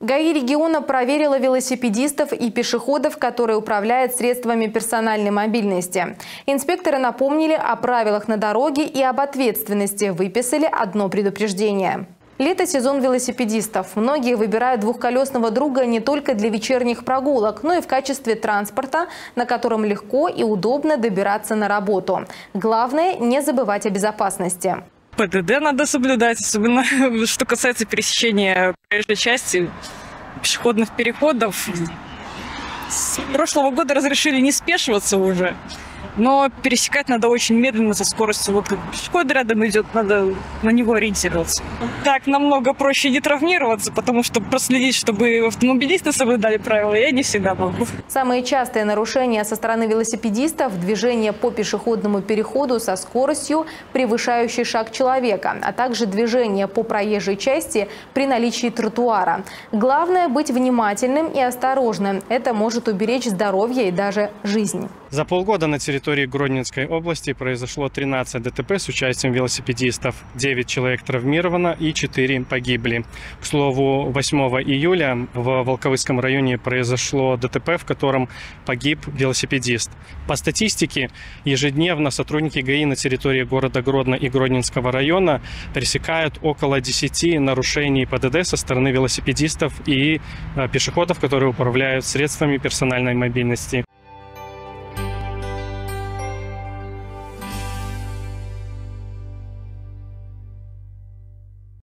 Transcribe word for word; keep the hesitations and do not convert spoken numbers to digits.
ГАИ региона проверила велосипедистов и пешеходов, которые управляют средствами персональной мобильности. Инспекторы напомнили о правилах на дороге и об ответственности, выписали одно предупреждение. Лето – сезон велосипедистов. Многие выбирают двухколесного друга не только для вечерних прогулок, но и в качестве транспорта, на котором легко и удобно добираться на работу. Главное – не забывать о безопасности. ПДД надо соблюдать, особенно что касается пересечения проезжей части, пешеходных переходов. С прошлого года разрешили не спешиваться уже, но пересекать надо очень медленно, со скоростью. Вот как пешеход рядом идет, надо на него ориентироваться. Так намного проще не травмироваться, потому что проследить, чтобы автомобилисты соблюдали правила, я не всегда могу. Самые частые нарушения со стороны велосипедистов – движение по пешеходному переходу со скоростью, превышающей шаг человека, а также движение по проезжей части при наличии тротуара. Главное – быть внимательным и осторожным. Это может уберечь здоровье и даже жизнь. За полгода на территории Гродненской области произошло тринадцать ДТП с участием велосипедистов. девять человек травмировано и четыре погибли. К слову, восьмого июля в Волковыском районе произошло ДТП, в котором погиб велосипедист. По статистике, ежедневно сотрудники ГАИ на территории города Гродно и Гродненского района пресекают около десяти нарушений ПДД со стороны велосипедистов и пешеходов, которые управляют средствами персональной мобильности.